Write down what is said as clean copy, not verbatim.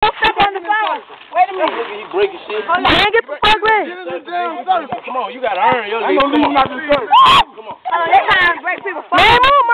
don't step on the phone. Wait a minute. He breaking shit. Hold on. Get the fuck ready. Come on, you gotta earn your leave. I'm gonna leave him out the church. Come on. They trying to break people's phone. Man, move.